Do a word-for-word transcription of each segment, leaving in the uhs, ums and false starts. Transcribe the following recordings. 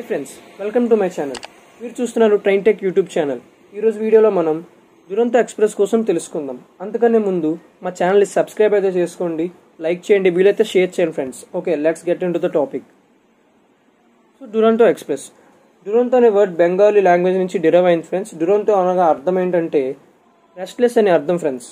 Friends, welcome to my channel. మీరు చూస్తున్నారు train tech YouTube channel. ఈరోజు వీడియోలో మనం దురంతో ఎక్స్ప్రెస్ కోసం తెలుసుకుందాం. అంతకన్నా ముందు మా ఛానల్ని సబ్స్క్రైబ్ అయితే చేసుకోండి, లైక్ చేయండి, వీలైతే షేర్ చేయండి friends. Okay, let's get into the topic. So Duronto express, Duronto అనే వర్డ్ బెంగాలీ లాంగ్వేజ్ నుంచి డిరైవ్ అయింది ఫ్రెండ్స్. దురంతో అనగా అర్థం ఏంటంటే రెస్ట్లెస్ అనే అర్థం ఫ్రెండ్స్.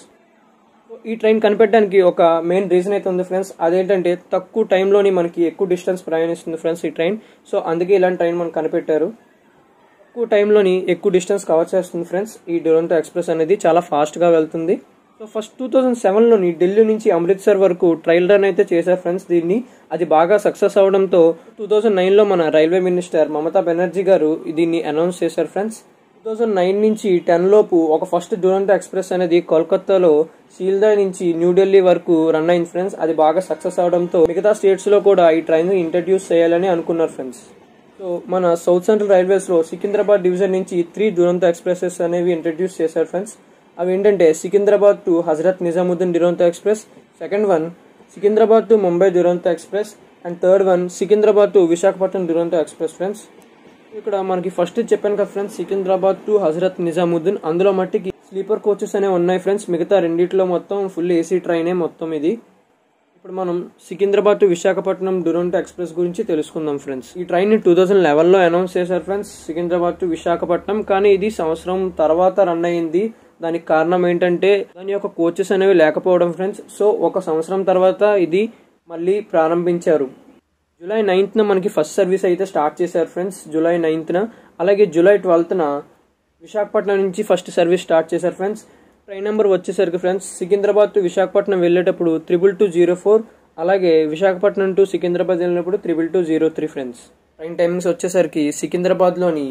ఈ ట్రైన్ కనిపెట్టడానికి ఒక మెయిన్ రీజన్ అయితే ఉంది ఫ్రెండ్స్. అదేంటంటే తక్కువ టైంలోని మనకి ఎక్కువ డిస్టెన్స్ ప్రయాణిస్తుంది ఫ్రెండ్స్ ఈ ట్రైన్. సో అందుకే ఇలాంటి ట్రైన్ మనం కనిపెట్టారు. తక్కువ టైంలోని ఎక్కువ డిస్టెన్స్ కవర్ చేస్తుంది ఫ్రెండ్స్. ఈ దురంతో ఎక్స్ప్రెస్ అనేది చాలా ఫాస్ట్గా వెళ్తుంది. సో ఫస్ట్ టూ థౌజండ్ సెవెన్లోని ఢిల్లీ నుంచి అమృత్సర్ వరకు ట్రయల్ రన్ అయితే చేశారు ఫ్రెండ్స్ దీన్ని. అది బాగా సక్సెస్ అవడంతో టూ థౌజండ్ నైన్లో మన రైల్వే మినిస్టర్ మమతా బెనర్జీ గారు దీన్ని అనౌన్స్ చేశారు ఫ్రెండ్స్. టూ థౌజండ్ నైన్ నుంచి టెన్ లోపు ఒక ఫస్ట్ దురంతో ఎక్స్ప్రెస్ అనేది కోల్కతాలో సీల్దా నుంచి న్యూఢిల్లీ వరకు రన్ అయింది ఫ్రెండ్స్. అది బాగా సక్సెస్ అవడంతో మిగతా స్టేట్స్ లో కూడా ఈ ట్రైన్ ఇంట్రడ్యూస్ చేయాలని అనుకున్నారు ఫ్రెండ్స్. సో మన సౌత్ సెంట్రల్ రైల్వేస్ లో సికింద్రాబాద్ డివిజన్ నుంచి త్రీ దురంతో ఎక్స్ప్రెసెస్ అనేవి ఇంట్రడ్యూస్ చేశారు ఫ్రెండ్స్. అవి ఏంటంటే Secunderabad to Hazrat Nizamuddin Duronto express, second one Secunderabad to Mumbai Duronto express, and third one Secunderabad to Visakhapatnam Duronto express friends. ఇక్కడ మనకి ఫస్ట్ చెప్పాను కదా ఫ్రెండ్స్, సికింద్రాబాద్ టు హజరత్ నిజాముద్దీన్, అందులో మట్టికి స్లీపర్ కోచెస్ అనేవి ఉన్నాయి ఫ్రెండ్స్. మిగతా రెండిట్లో మొత్తం ఫుల్ ఏసీ ట్రైనే మొత్తం ఇది. ఇప్పుడు మనం సికింద్రాబాద్ టు విశాఖపట్నం దురంతో ఎక్స్ప్రెస్ గురించి తెలుసుకుందాం ఫ్రెండ్స్. ఈ ట్రైన్ ని టూ థౌజండ్ లెవెన్ లో అనౌన్స్ చేశారు ఫ్రెండ్స్, సికింద్రాబాద్ టు విశాఖపట్నం. కానీ ఇది సంవత్సరం తర్వాత రన్ అయింది. దానికి కారణం ఏంటంటే దాని యొక్క కోచెస్ అనేవి లేకపోవడం ఫ్రెండ్స్. సో ఒక సంవత్సరం తర్వాత ఇది మళ్ళీ ప్రారంభించారు. జూలై నైన్త్న మనకి ఫస్ట్ సర్వీస్ అయితే స్టార్ట్ చేశారు ఫ్రెండ్స్, జూలై నైన్త్న. అలాగే జూలై ట్వెల్త్న విశాఖపట్నం నుంచి ఫస్ట్ సర్వీస్ స్టార్ట్ చేశారు ఫ్రెండ్స్. ట్రైన్ నెంబర్ వచ్చేసరికి ఫ్రెండ్స్ సికింద్రాబాద్ టు విశాఖపట్నం వెళ్ళేటప్పుడు త్రిబుల్ టూ జీరో ఫోర్, అలాగే విశాఖపట్నం టు సికింద్రాబాద్ వెళ్ళినప్పుడు triple two zero three friends. Train timings వచ్చేసరికి సికింద్రాబాద్లోని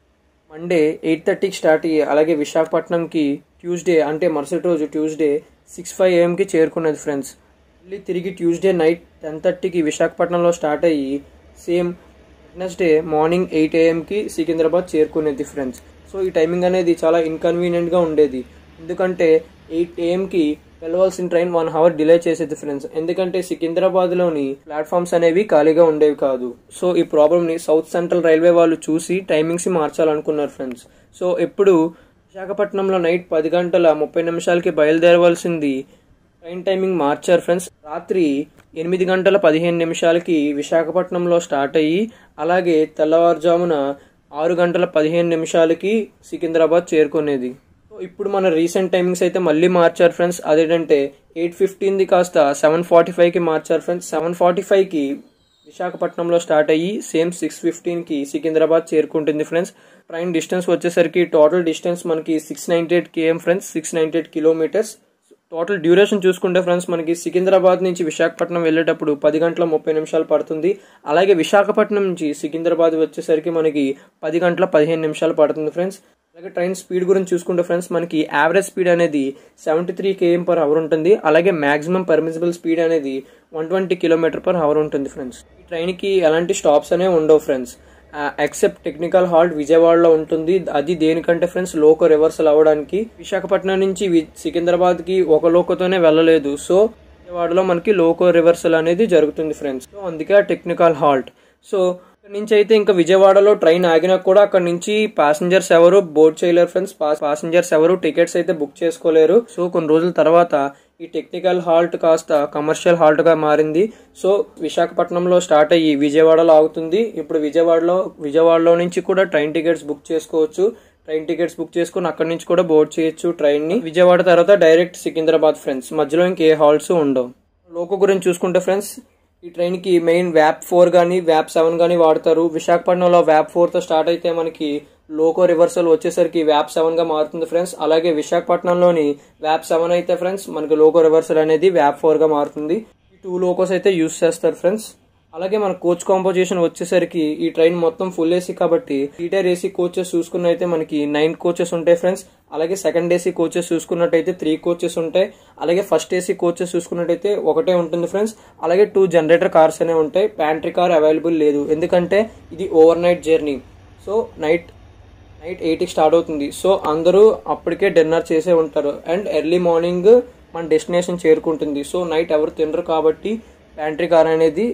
మండే ఎయిట్ థర్టీకి స్టార్ట్ అయ్యి, అలాగే విశాఖపట్నంకి ట్యూస్డే అంటే మరుసటి రోజు ట్యూస్డే సిక్స్ ఫైవ్ ఏఎంకి చేరుకున్నది ఫ్రెండ్స్. మళ్ళీ తిరిగి ట్యూస్డే నైట్ టెన్ థర్టీకి విశాఖపట్నంలో స్టార్ట్ అయ్యి సేమ్ వెడ్నెస్డే మార్నింగ్ ఎయిట్ ఏఎంకి సికింద్రాబాద్ చేరుకునేది ఫ్రెండ్స్. సో ఈ టైమింగ్ అనేది చాలా ఇన్కన్వీనియంట్గా ఉండేది, ఎందుకంటే ఎయిట్ ఏఎంకి వెళ్ళవలసిన ట్రైన్ వన్ అవర్ డిలే చేసేది ఫ్రెండ్స్. ఎందుకంటే సికింద్రాబాద్లోని ప్లాట్ఫామ్స్ అనేవి ఖాళీగా ఉండేవి కాదు. సో ఈ ప్రాబ్లమ్ని సౌత్ సెంట్రల్ రైల్వే వాళ్ళు చూసి టైమింగ్స్ మార్చాలనుకున్నారు ఫ్రెండ్స్. సో ఎప్పుడు విశాఖపట్నంలో నైట్ పది గంటల ముప్పై నిమిషాలకి బయలుదేరవలసింది ట్రైన్ టైమింగ్ మార్చారు ఫ్రెండ్స్. రాత్రి ఎనిమిది గంటల పదిహేను నిమిషాలకి విశాఖపట్నంలో స్టార్ట్ అయ్యి, అలాగే తెల్లవారుజామున ఆరు గంటల పదిహేను నిమిషాలకి సికింద్రాబాద్ చేరుకునేది. సో ఇప్పుడు మన రీసెంట్ టైమింగ్స్ అయితే మళ్ళీ మార్చారు ఫ్రెండ్స్. అదేంటంటే ఎయిట్ ఫిఫ్టీన్ది కాస్త సెవెన్ ఫార్టీ ఫైవ్కి మార్చారు ఫ్రెండ్స్. సెవెన్ ఫార్టీ ఫైవ్కి విశాఖపట్నంలో స్టార్ట్ అయ్యి సేమ్ సిక్స్ ఫిఫ్టీన్కి సికింద్రాబాద్ చేరుకుంటుంది ఫ్రెండ్స్. ట్రైన్ డిస్టెన్స్ వచ్చేసరికి టోటల్ డిస్టెన్స్ మనకి six ninety eight KM friends, six ninety eight kilometres. Total duration చూసుకుంటే ఫ్రెండ్స్ మనకి సికింద్రాబాద్ నుంచి విశాఖపట్నం వెళ్ళేటప్పుడు పది గంటల ముప్పై నిమిషాలు పడుతుంది. అలాగే విశాఖపట్నం నుంచి సికింద్రాబాద్ వచ్చేసరికి మనకి పది గంటల పదిహేను నిమిషాలు పడుతుంది ఫ్రెండ్స్. అలాగే ట్రైన్ స్పీడ్ గురించి చూసుకుంటే ఫ్రెండ్స్ మనకి యావరేజ్ స్పీడ్ అనేది seventy three KM per hour ఉంటుంది. అలాగే మాక్సిమం పర్మిసిబుల్ స్పీడ్ అనేది one twenty kilometre per hour ఉంటుంది ఫ్రెండ్స్. ఈ ట్రైన్కి ఎలాంటి స్టాప్స్ అనేవి ఉండవు ఫ్రెండ్స్, ఎక్సెప్ట్ టెక్నికల్ హాల్ట్ విజయవాడలో ఉంటుంది. అది దేనికంటే ఫ్రెండ్స్ లోకో రివర్సల్ అవ్వడానికి. విశాఖపట్నం నుంచి సికింద్రాబాద్కి ఒక లోకోతోనే వెళ్ళలేదు. సో విజయవాడలో మనకి లోకో రివర్సల్ అనేది జరుగుతుంది ఫ్రెండ్స్. సో అందుకే టెక్నికల్ హాల్ట్. సో ఇక్కడ నుంచి అయితే ఇంకా విజయవాడలో ట్రైన్ ఆగినా కూడా అక్కడ నుంచి ప్యాసింజర్స్ ఎవరు బోర్డ్ చేయలేరు ఫ్రెండ్స్. ప్యాసింజర్స్ ఎవరు టికెట్స్ అయితే బుక్ చేసుకోలేరు. సో కొన్ని రోజుల తర్వాత ఈ టెక్నికల్ హాల్ట్ కాస్త కమర్షియల్ హాల్ట్ గా మారింది. సో విశాఖపట్నంలో స్టార్ట్ అయ్యి విజయవాడలో ఆగుతుంది. ఇప్పుడు విజయవాడలో విజయవాడలో నుంచి కూడా ట్రైన్ టికెట్స్ బుక్ చేసుకోవచ్చు. ట్రైన్ టికెట్స్ బుక్ చేసుకుని అక్కడి నుంచి కూడా బోర్డ్ చేయొచ్చు ట్రైన్ ని. విజయవాడ తర్వాత డైరెక్ట్ సికింద్రాబాద్ ఫ్రెండ్స్, మధ్యలో ఇంకే హాల్ట్స్ ఉండవు. లోకో గురించి చూసుకుంటే ఫ్రెండ్స్ ఈ ట్రైన్ కి మెయిన్ వ్యాప్ ఫోర్ గానీ వ్యాప్ సెవెన్ గానీ వాడతారు. విశాఖపట్నంలో వ్యాప్ ఫోర్ తో స్టార్ట్ అయితే మనకి లోకో రివర్సల్ వచ్చేసరికి వ్యాప్ సెవెన్ గా మారుతుంది ఫ్రెండ్స్. అలాగే విశాఖపట్నంలోని వ్యాప్ సెవెన్ అయితే ఫ్రెండ్స్ మనకి లోకో రివర్సల్ అనేది వ్యాప్ ఫోర్ గా మారుతుంది. ఈ టూ లోకోస్ అయితే యూజ్ చేస్తారు ఫ్రెండ్స్. అలాగే మన కోచ్ కాంపోజిషన్ వచ్చేసరికి ఈ ట్రైన్ మొత్తం ఫుల్ ఏసీ కాబట్టి థియేటర్ ఏసీ కోచెస్ చూసుకున్నైతే మనకి నైన్ కోచెస్ ఉంటాయి ఫ్రెండ్స్. అలాగే సెకండ్ ఏసీ కోచెస్ చూసుకున్నట్టయితే త్రీ కోచెస్ ఉంటాయి. అలాగే ఫస్ట్ ఏసీ కోచెస్ చూసుకున్నట్టయితే ఒకటే ఉంటుంది ఫ్రెండ్స్. అలాగే టూ జనరేటర్ కార్స్ అనే ఉంటాయి. ప్యాంట్రీ కార్ అవైలబుల్ లేదు, ఎందుకంటే ఇది overnight journey. So night night ఎయిట్కి స్టార్ట్ అవుతుంది. సో అందరూ అప్పటికే డిన్నర్ చేసే ఉంటారు అండ్ ఎర్లీ మార్నింగ్ మన డెస్టినేషన్ చేరుకుంటుంది. సో నైట్ ఎవరు తినరు కాబట్టి ప్యాంట్రీ కార్ అనేది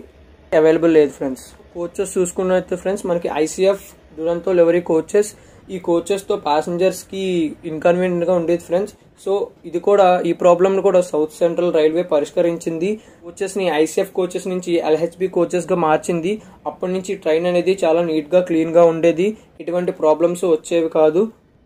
అవైలబుల్ లేదు ఫ్రెండ్స్. కోచెస్ చూసుకున్నట్లయితే ఫ్రెండ్స్ మనకి ఐసీఎఫ్ డురంటో లెవరీ కోచెస్, ఈ కోచెస్తో ప్యాసింజర్స్కి ఇన్కన్వీనియంట్గా ఉండేది ఫ్రెండ్స్. సో ఇది కూడా ఈ ప్రాబ్లమ్ను కూడా సౌత్ సెంట్రల్ రైల్వే పరిష్కరించింది. కోచెస్ని ఐసీఎఫ్ కోచెస్ నుంచి ఎల్హెచ్బి కోచెస్గా మార్చింది. అప్పటి నుంచి ట్రైన్ అనేది చాలా నీట్గా క్లీన్గా ఉండేది, ఎటువంటి ప్రాబ్లమ్స్ వచ్చేవి కాదు.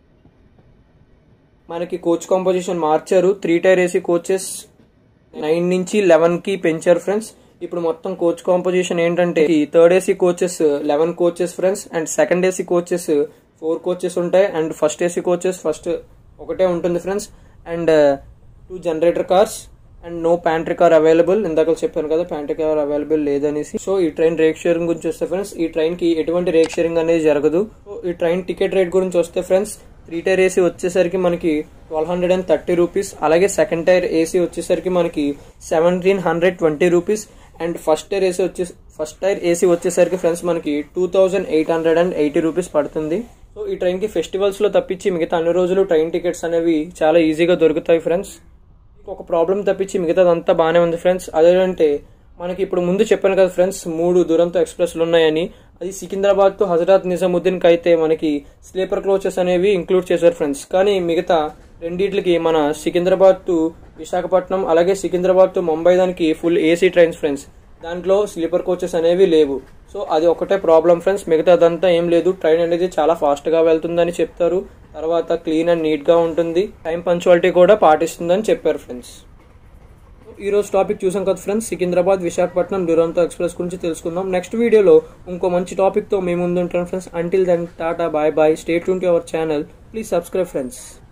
మనకి కోచ్ కాంపోజిషన్ మార్చారు. Three tier AC coaches nine నుంచి లెవెన్కి పెంచారు ఫ్రెండ్స్. ఇప్పుడు మొత్తం కోచ్ కాంపోజిషన్ ఏంటంటే third AC coaches eleven coaches friends, and second AC coaches four coaches ఉంటాయి, and first AC coaches first ఒకటే ఉంటుంది friends, and two generator cars and no pantry car available. ఇందాక చెప్పాను కదా ప్యాంట్రీ కార్ అవైలబుల్ లేదనేసి. So ఈ train rake sharing గురించి వస్తే ఫ్రెండ్స్, ఈ ట్రైన్ కి ఎటువంటి రేక్ షేరింగ్ అనేది జరగదు. సో ఈ ట్రైన్ టికెట్ రేట్ గురించి వస్తే ఫ్రెండ్స్, త్రీ టైర్ ఏసీ వచ్చేసరికి మనకి twelve hundred and thirty rupees, అలాగే సెకండ్ టైర్ ఏసీ వచ్చేసరికి మనకి seventeen hundred twenty rupees, and first tier AC వచ్చే ఫస్ట్ టైర్ ఏసీ వచ్చేసరికి ఫ్రెండ్స్ మనకి two thousand eight hundred and eighty rupees పడుతుంది. So ఈ ట్రైన్ కి ఫెస్టివల్స్ లో తప్పించి మిగతా అన్ని రోజులు ట్రైన్ టికెట్స్ అనేవి చాలా ఈజీగా దొరుకుతాయి ఫ్రెండ్స్. ఒక ప్రాబ్లం తప్పించి మిగతాదంతా బాగానే ఉంది ఫ్రెండ్స్. అదేంటే మనకి ఇప్పుడు ముందు చెప్పాను కదా ఫ్రెండ్స్, మూడు దురంతో ఎక్స్ప్రెస్లు ఉన్నాయని. అది సికింద్రాబాద్ టు హజరత్ నిజాముద్దీన్ కి అయితే మనకి స్లీపర్ కోచెస్ అనేవి ఇంక్లూడ్ చేశారు ఫ్రెండ్స్. కానీ మిగతా రెండింటికి మన సికింద్రాబాద్ టు విశాఖపట్నం అలాగే సికింద్రాబాద్ టు ముంబై దానికి ఫుల్ ఏసీ ట్రైన్స్ ఫ్రెండ్స్, దాంట్లో స్లీపర్ కోచెస్ అనేవి లేవు. సో అది ఒకటే ప్రాబ్లం ఫ్రెండ్స్, మిగతా అదంతా ఏం లేదు. ట్రైన్ అనేది చాలా ఫాస్ట్గా వెళ్తుందని చెప్తారు, తర్వాత క్లీన్ అండ్ నీట్గా ఉంటుంది, టైం పంచువాలిటీ కూడా పాటిస్తుందని చెప్పారు ఫ్రెండ్స్. ఈ రోజు టాపిక్ చూసాం కదా ఫ్రెండ్స్, సికింద్రాబాద్ విశాఖపట్నం డురంటో ఎక్స్ప్రెస్ గురించి తెలుసుకుందాం. నెక్స్ట్ వీడియోలో ఇంకో మంచి టాపిక్తో మేము ముందు ఉంటాను friends. Until then tata, bye bye, stay tune to our channel, please subscribe friends.